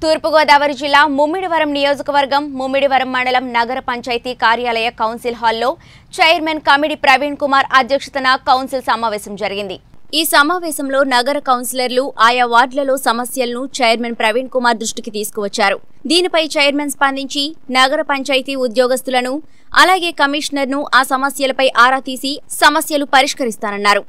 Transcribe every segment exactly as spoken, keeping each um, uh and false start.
తూర్పు గోదావరి జిల్లా ముమ్మిడివరం నియోజకవర్గం ముమ్మిడివరం మండలం నగర పంచాయతీ కార్యాలయ కౌన్సిల్ హాల్లో చైర్మన్ కమిడి ప్రవీణ్ కుమార్ అధ్యక్షతన కౌన్సిల్ సమావేశం జరిగింది। ఈ సమావేశంలో నగర కౌన్సిలర్లు ఆయా వార్డులలో సమస్యలను చైర్మన్ ప్రవీణ్ కుమార్ దృష్టికి తీసుకువచ్చారు। దీనిపై చైర్మన్ స్పందించి నగర పంచాయతీ ఉద్యోగస్తులను అలాగే కమిషనర్ను ఆ సమస్యలపై ఆరా తీసి సమస్యలు పరిష్కరిస్తానన్నారు।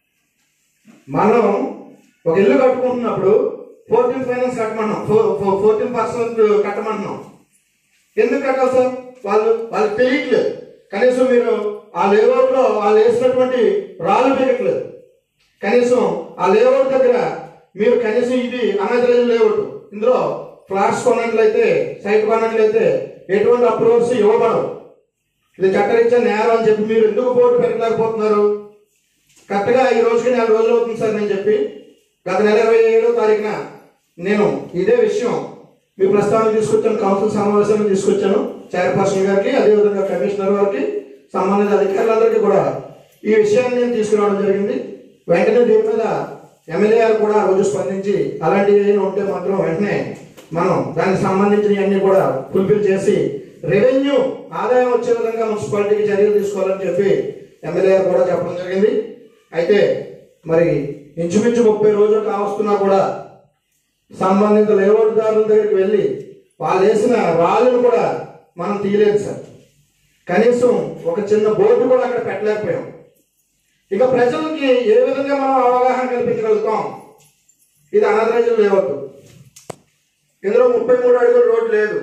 మనం ఒక ఇల్లు కట్టుకుంటున్నప్పుడు ఫోర్టీన్ ఫైనాన్స్ కట్టమన్నాం, ఫోర్టీన్ పర్సెంట్ కట్టమన్నాం। ఎందుకు కట్టాలి సార్? వాళ్ళు వాళ్ళకి తెలియట్లేదు, కనీసం మీరు ఆ లేఅవుట్ లో వాళ్ళు వేసినటువంటి రాళ్ళు పెరగట్లేదు, కనీసం ఆ లేఅవుట్ దగ్గర మీరు కనీసం ఇది అనాథరైజ్ లేఅవుట్, ఇందులో ఫ్లాట్స్ కొన్నట్లయితే సైట్ కొన్నట్లయితే ఎటువంటి అప్రూవల్స్ ఇవ్వబడవు, ఇది చట్టరీత్యా నేరం అని చెప్పి మీరు ఎందుకు బోర్డు పెట్టలేకపోతున్నారు? కరెక్ట్గా ఈ రోజుకి నెల రోజులు అవుతుంది సార్ నేను చెప్పి, గత నెల ఇరవై ఏడో తారీఖున నేను ఇదే విషయం మీ ప్రస్తావన తీసుకొచ్చాను, కౌన్సిల్ సమావేశాన్ని తీసుకొచ్చాను చైర్పర్సన్ గారికి, అదేవిధంగా కమిషనర్ గారికి, సంబంధిత అధికారులందరికీ కూడా ఈ విషయాన్ని నేను తీసుకురావడం జరిగింది। వెంటనే దీని మీద ఎమ్మెల్యే గారు కూడా రోజు స్పందించి అలాంటివి ఏమైనా ఉంటే మాత్రం వెంటనే మనం దానికి సంబంధించినవన్నీ కూడా ఫుల్ఫిల్ చేసి రెవెన్యూ ఆదాయం వచ్చే విధంగా మున్సిపాలిటీకి చర్యలు తీసుకోవాలని చెప్పి ఎమ్మెల్యే గారు కూడా చెప్పడం జరిగింది। అయితే మరి ఇంచుమించు ముప్పై రోజులు కావస్తున్నా కూడా సంబంధిత లేఅవుట్దారుల దగ్గరికి వెళ్ళి వాళ్ళు వేసిన రాళ్ళను కూడా మనం తీయలేదు సార్, కనీసం ఒక చిన్న బోర్డు కూడా అక్కడ పెట్టలేకపోయాం। ఇక ప్రజలకి ఏ విధంగా మనం అవగాహన కల్పించగలుగుతాం? ఇది అనాథరైజ్ లేఅవుట్, ఇందులో ముప్పై మూడు అడుగుల రోడ్డు లేదు,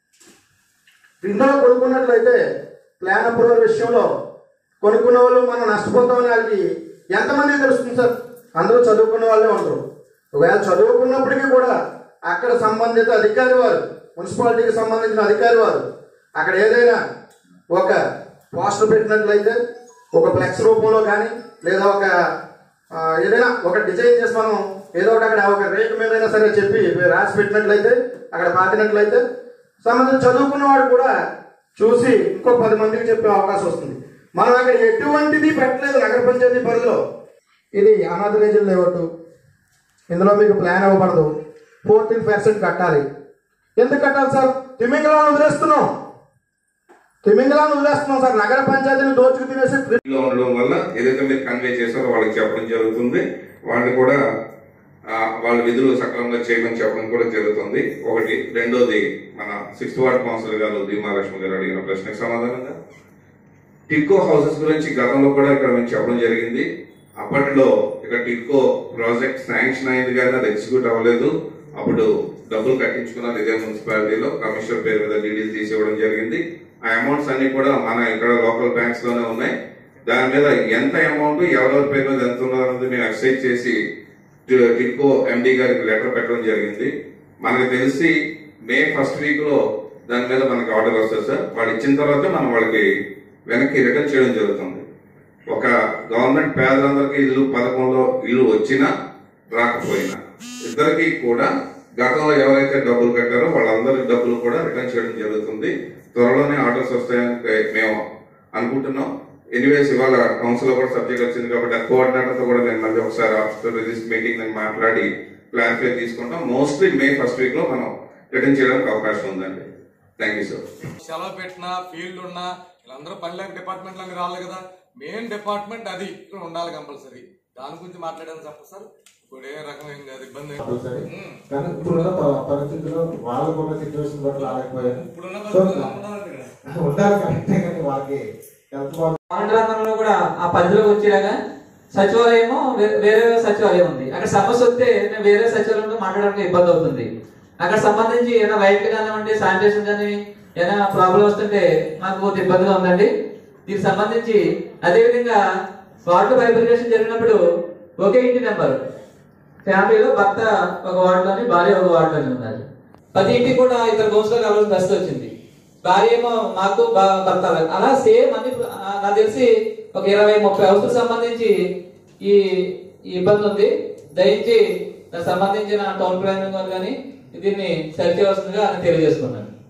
ఇందులో కొనుక్కున్నట్లయితే ప్లాన్ అప్రూవల్ విషయంలో కొనుక్కున్న వాళ్ళు మనం నష్టపోతామని వాళ్ళకి ఎంతమంది తెలుస్తుంది సార్? అందరూ చదువుకున్న వాళ్ళే ఉండరు, ఒకవేళ చదువుకున్నప్పటికీ కూడా అక్కడ సంబంధిత అధికారి వారు, మున్సిపాలిటీకి సంబంధించిన అధికారి వారు అక్కడ ఏదైనా ఒక పోస్టర్ పెట్టినట్లయితే ఒక ఫ్లెక్స్ రూపంలో కానీ లేదా ఒక ఏదైనా ఒక డిజైన్ చేసి మనం ఏదో ఒకటి అక్కడ ఒక రేటు మీదైనా సరే చెప్పి రాసి పెట్టినట్లయితే అక్కడ పాతినట్లయితే సంబంధించిన చదువుకున్న వాడు కూడా చూసి ఇంకో పది మందికి చెప్పే అవకాశం వస్తుంది। మనం అక్కడ ఎటువంటిది పెట్టలేదు నగర పంచాయతీ పరిధిలో, ఇది అనాథరైజ్ లేఅవుట్, ఇందులో మీకు ప్లాన్ ఇవ్వబడదు, ఫోర్టీన్ పర్సెంట్ కట్టాలి। ఎందుకు కట్టాలి సార్? తిమింగళాన్ని వదిలేస్తున్నాం, తిమింగళాన్ని వదిలేస్తున్నాం సార్, నగర పంచాయతీని దోచుకు తినేసి ఉండడం వల్ల ఏదైతే మీరు కన్వే చేస్తారో వాళ్ళకి చెప్పడం జరుగుతుంది, వాళ్ళు కూడా వాళ్ళ విధులు సక్రమంగా చేయమని చెప్పడం కూడా జరుగుతుంది। ఒకటి రెండోది మన సిక్స్త్ వార్డ్ కౌన్సిలర్ గారు భీమాలక్ష్మి గారు అడిగిన ప్రశ్నకు సమాధానంగా టిడ్కో హౌసెస్ గురించి గతంలో కూడా ఇక్కడ మేము చెప్పడం జరిగింది। అప్పట్లో ఇక్కడ టిడ్కో ప్రాజెక్ట్ శాంక్షన్ అయింది కానీ అది ఎగ్జిక్యూట్ అవ్వలేదు, అప్పుడు డబ్బులు కట్టించుకున్నారు ఇదే మున్సిపాలిటీలో, కమిషనర్ పేరు మీద డీడీలు తీసివ్వడం జరిగింది। ఆ అమౌంట్స్ అన్ని కూడా మన ఇక్కడ లోకల్ బ్యాంక్స్ లోనే ఉన్నాయి, దాని మీద ఎంత అమౌంట్ ఎవరెవరి పేరు మీద ఎంత ఉన్నది మేము ఎక్సైజ్ చేసి టిడ్కో ఎండి గారికి లెటర్ పెట్టడం జరిగింది। మనకు తెలిసి మే ఫస్ట్ వీక్ లో దాని మీద మనకి ఆర్డర్ వస్తుంది సార్, వాళ్ళు ఇచ్చిన తర్వాత మనం వాళ్ళకి వెనక్కి రిటర్న్ చేయడం జరుగుతుంది। ఒక గవర్నమెంట్ పేదలందరికీ ఇల్లు పథకంలో ఇల్లు వచ్చినా రాకపోయినా ఇద్దరికి కూడా గతంలో ఎవరైతే డబ్బులు కట్టారో వాళ్ళందరి డబ్బులు కూడా రిటర్న్ చేయడం జరుగుతుంది। త్వరలోనే ఆర్డర్స్ వస్తాయని మేము అనుకుంటున్నాం। ఎనీవేస్ ఇవాళ కౌన్సిల్ లో కూడా సబ్జెక్ట్ వచ్చింది కాబట్టి ఆ కోఆర్డినేటర్ తో కూడా నేను మళ్ళీ ఒకసారి ఆఫ్టర్ రిలీజ్ మీటింగ్ నేను మాట్లాడి క్లారిఫై తీసుకుంటాం। మోస్ట్లీ మే ఫస్ట్ వీక్ లో మనం రిటర్న్ చేయడానికి అవకాశం ఉందండి। Thank you sir. సెలవు పెట్టినా ఫీల్డ్ ఉన్నా వీళ్ళందరూ పల్లె డిపార్ట్మెంట్ లోకి రావాలి కదా, మెయిన్ డిపార్ట్మెంట్ అది ఇక్కడ ఉండాలి కంపల్సరీ, దాని గురించి మాట్లాడేది తప్ప సార్ ఇప్పుడు ఏ రకమైన కాదు ఇబ్బంది। కానీ ఇప్పుడున్న పరిస్థితుల్లో వాళ్ళకున్న సిచ్యువేషన్ బట్టి రాలేకపోయారు, ఉండాలి కరెక్టే కానీ వాళ్ళకి ఆంధ్రాలో కూడా ఆ పరిధిలోకి వచ్చేలాగా సచివాలయము వేరే సచివాలయం ఉంది, అక్కడ సమస్య వస్తే మేము వేరే సచివాలయంలో మాట్లాడడానికి ఇబ్బంది అవుతుంది, అక్కడ సంబంధించి ఏదైనా వైట్ కానివ్వండి శానిటేషన్ కానీ ఏదైనా ప్రాబ్లం వస్తుంటే మాకు కొంత ఇబ్బందిగా ఉందండి। దీనికి సంబంధించి అదేవిధంగా వార్డు బైఫర్కేషన్ జరిగినప్పుడు ఒకే ఇంటి నెంబర్ ఫ్యామిలీలో భర్త ఒక వార్డులోని భార్య ఒక వార్డులోని ఉన్నారు, ప్రతి ఇంటికి కూడా ఇద్దరు కౌన్సిలర్ కావాల్సిన పరిస్థితి వచ్చింది, భార్య ఏమో మాకు భర్త అలా సేమ్ అన్ని నాకు తెలిసి ఒక ఇరవై ముప్పై హౌస్లకు సంబంధించి ఈ ఇబ్బంది ఉంది। దయచేసి దానికి సంబంధించిన టౌన్ ప్లానింగ్ కానీ దీన్ని సరి చేయవలసిందిగా తెలియజేసుకున్నాను।